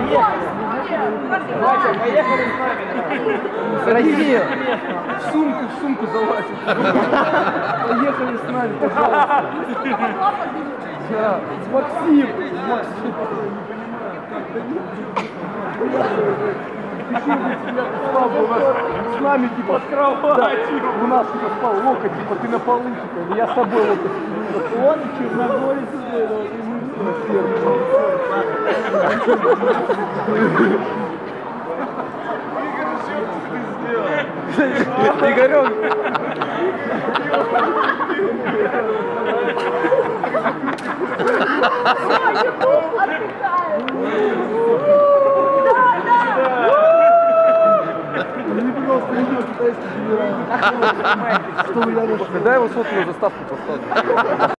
Давайте, поехали с нами. Красиво. В сумку залазит. Поехали с нами, пожалуйста. Да. Максим. С нами типа с кроватью. У нас типа спал локоть, типа ты на полу, типа, я с тобой локоть. Он черногорец, Игорек. Дай его сотную заставку поставить.